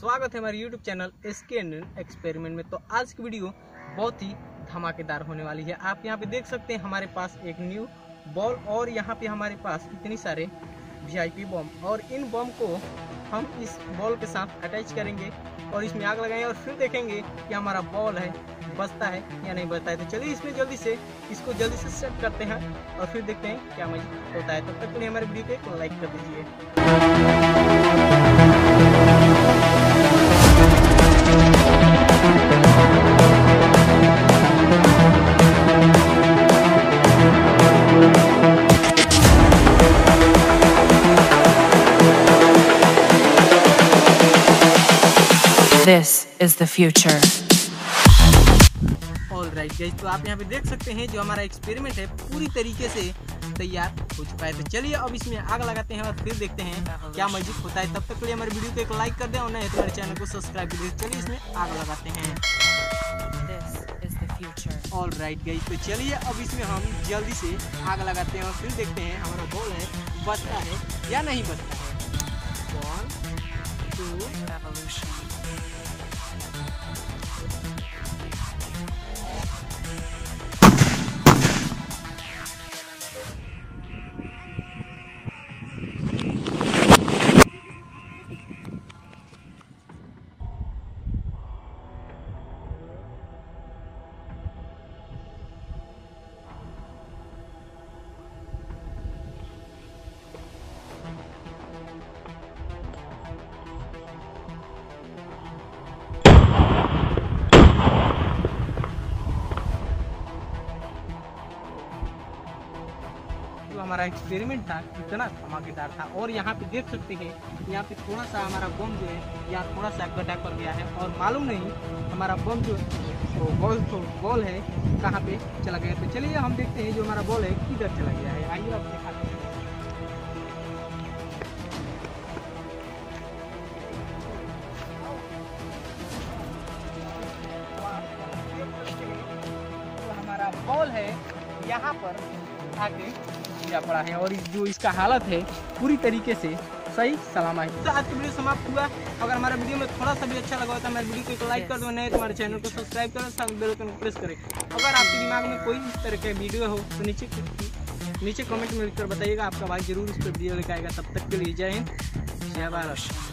स्वागत है हमारे YouTube चैनल SK एक्सपेरिमेंट में। तो आज की वीडियो बहुत ही धमाकेदार होने वाली है। आप यहाँ पे देख सकते हैं हमारे पास एक न्यू बॉल और यहाँ पे हमारे पास इतनी सारे VIP बम, और इन बम को हम इस बॉल के साथ अटैच करेंगे और इसमें आग लगाएंगे और फिर देखेंगे कि हमारा बॉल है बचता है या नहीं बचता है। तो चलिए इसमें जल्दी से सेट करते हैं और फिर देखते हैं क्या मजा होता है। तब तक के लिए हमारे वीडियो को लाइक कर दीजिए। This is the future. Alright guys, तो आप यहाँ पे देख सकते हैं जो हमारा एक्सपेरिमेंट है पूरी तरीके से तैयार हो चुका है। तो चलिए अब इसमें आग लगाते हैं और फिर देखते हैं क्या मैजिक होता है। तब तक के लिए हमारे वीडियो को एक लाइक कर दें और नहीं तो हमारे चैनल को सब्सक्राइब कर दें। चलिए इसमें आग लगाते हैं। ऑलराइट गाइस, तो चलिए अब इसमें हम जल्दी से आग लगाते हैं और फिर देखते हैं हमारा बॉल है बचता है या नहीं बचता है। 1 2 रेवोल्यूशन। हमारा एक्सपेरिमेंट था इतना धमाकेदार था। और यहाँ पे देख सकते हैं यहाँ पे थोड़ा सा हमारा बम जो है यहाँ थोड़ा सा गड्ढा कर गया है और मालूम नहीं हमारा बम जो बॉल है कहाँ पे चला गया। तो चलिए हम देखते हैं जो हमारा बॉल है किधर चला गया है। आइए आप दिखाते हैं। तो हमारा बॉल है यहाँ पर आके गिरा पड़ा है और जो इसका हालत है पूरी तरीके से सही सलामत है। तो आज की वीडियो समाप्त हुआ। अगर हमारा वीडियो में थोड़ा सा भी अच्छा लगा तो हमारे वीडियो को लाइक कर दो, नहीं तो हमारे चैनल को सब्सक्राइब करें, साथ बेल आइकन को प्रेस करें। अगर आपके दिमाग में कोई इस तरह का वीडियो हो तो नीचे कमेंट में लिखकर बताइएगा, आपका भाई जरूर इस पर वीडियो लेकर आएगा। तब तक के लिए जय हिंद, जय भारत।